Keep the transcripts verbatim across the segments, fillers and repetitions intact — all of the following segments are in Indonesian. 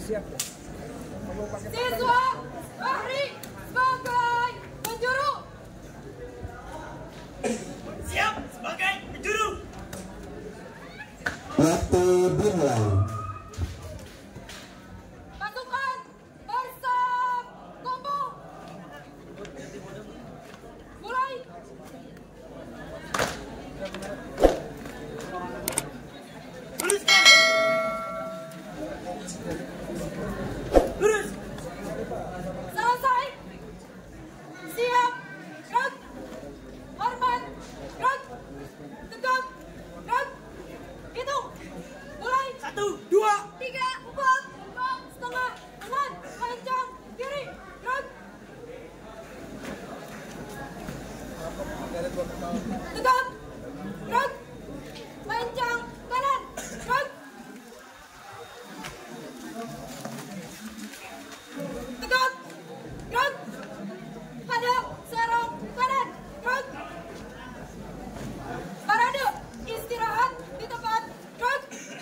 Siswa Fahri sebagai penjuru. Siap sebagai penjuru. Waktu dimulai. Pasukan bersam kompo. Mulai. Luruskan. Lurus. Selesai. Siap. Gerak. Hormat. Gerak. Tegak. Gerak. Hitung. Mulai. Satu, dua, Tiga. Empat. Empat. Setengah. Kanan. Panjang. Kiri. Gerak. Tegak. Gerak. Panjang. Kanan. Gerak. Tegak. Gerak. Hadap. Serong. Kanan. Gerak. Parade. Istirahat di tempat. Gerak.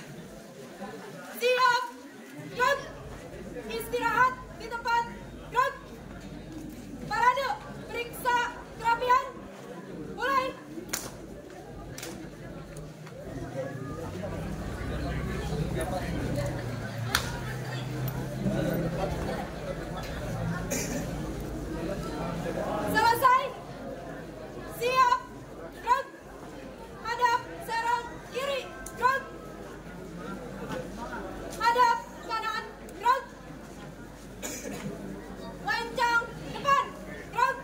Siap. Gerak. Istirahat di tempat. Gerak. Parade. Periksa kerapian. Mulai. Selesai. Siap. Gerak. Hadap. Serong. Kiri. Gerak. Hadap. Kanan. Gerak. Lancang. Depan. Gerak.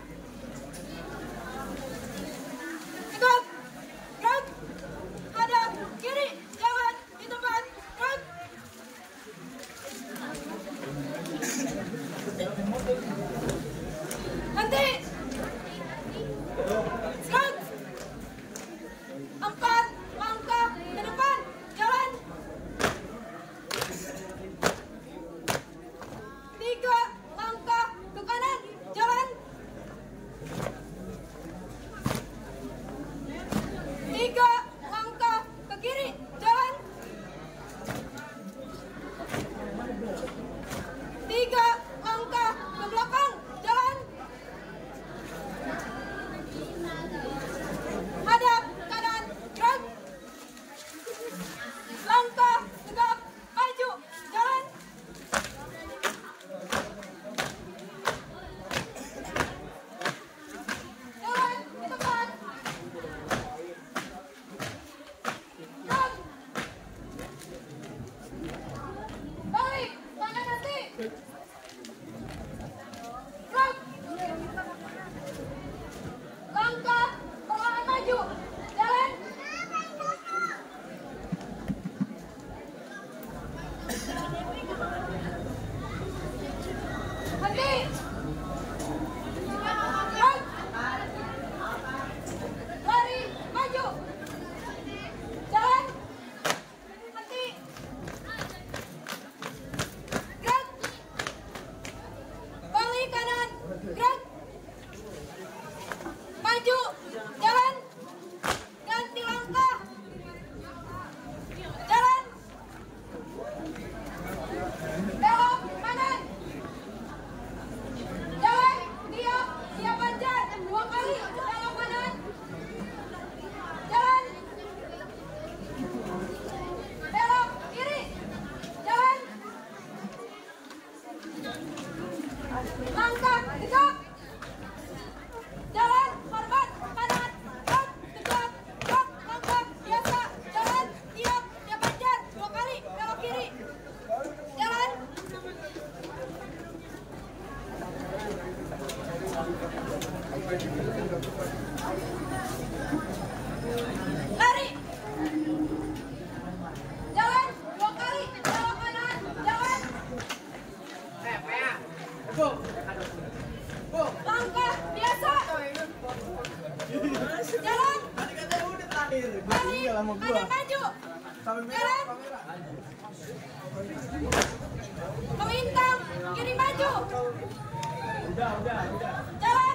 Tegak. Gerak. Hadap. Kiri. Jangan di tempat. Gerak. Henti. Gerak. Empat langkah ke depan. Jalan. Tiga langkah ke kanan. Jalan. Tiga langkah ke kiri. Jalan. Tiga langkah ke belakang. Jalan. Hadap kanan. Gerak. Langkah tegak. Maju. Jalan. Jalan di tempat. Gerak. Balik. Tangan nanti. Gerak. Langkah perlahan maju. Jalan. Henti. Gerak. Lari. Maju. Jalan. Henti. Gerak. Balik kanan. Gerak. Maju. Jalan. Ganti langkah. Jalan. Belok kanan. Jalan. Diam. Siap panjat. Dua kali. Belok kanan. Jalan. Belok kiri. Jalan. Langkah tegak. Jalan. Hormat. Kanan. Gerak. Tegak. Gerak. Langkah. Biasa. Jalan. Diam. Siap panjat. Dua kali. Belok kiri. Jalan. Lari. Jalan. Dua kali. Belok kanan. Jalan. Langkah biasa. Jalan. Lari. Kanan maju. Jalan. Melintang. Kiri maju. Jalan.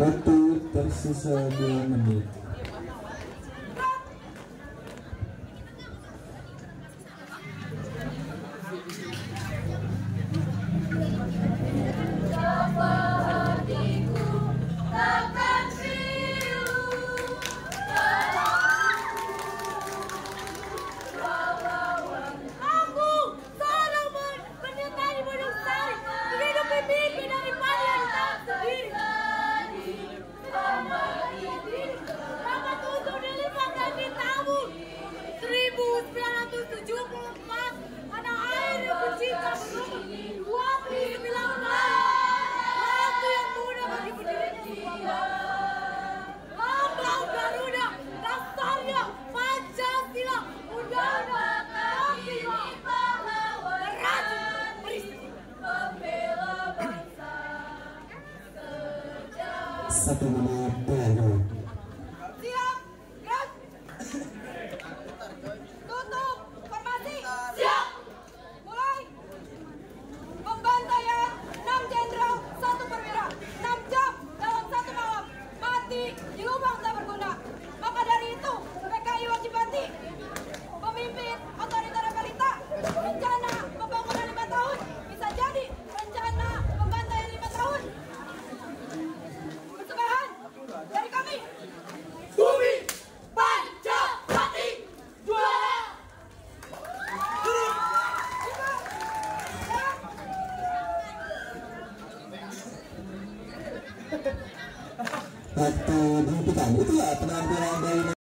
Waktu tersisa dua menit. Satu menit baru. Siap, gerak. Tutup, formasi. Siap. Mulai. Pembantaian enam jenderal, satu perwira, enam jam dalam satu malam. Mati di lubang tak berguna. Maka dari itu, P K I wajib mati. Pemimpin otoriter realita, rencana pembangunan lima tahun bisa jadi rencana pembantaian lima tahun. Persembahan dari kami. Bumi Pancawati juara. Waktu dihentikan. Itulah penampilan dari